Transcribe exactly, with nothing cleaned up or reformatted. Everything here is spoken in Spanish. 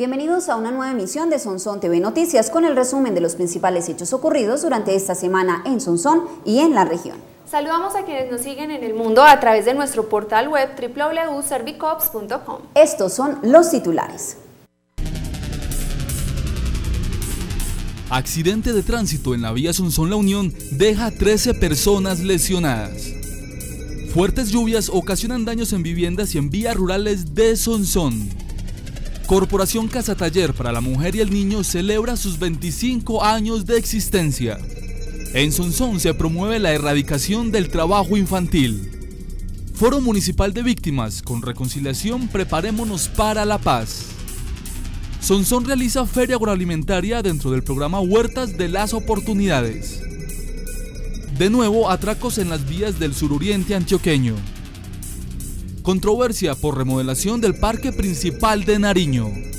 Bienvenidos a una nueva emisión de Sonsón T V Noticias con el resumen de los principales hechos ocurridos durante esta semana en Sonsón y en la región. Saludamos a quienes nos siguen en el mundo a través de nuestro portal web w w w punto servicops punto com. Estos son los titulares. Accidente de tránsito en la vía Sonsón-La Unión deja trece personas lesionadas. Fuertes lluvias ocasionan daños en viviendas y en vías rurales de Sonsón. Corporación Casa Taller para la Mujer y el Niño celebra sus veinticinco años de existencia. En Sonsón se promueve la erradicación del trabajo infantil. Foro Municipal de Víctimas, con reconciliación preparémonos para la paz. Sonsón realiza feria agroalimentaria dentro del programa Huertas de las Oportunidades. De nuevo, atracos en las vías del suroriente antioqueño. Controversia por remodelación del parque principal de Nariño.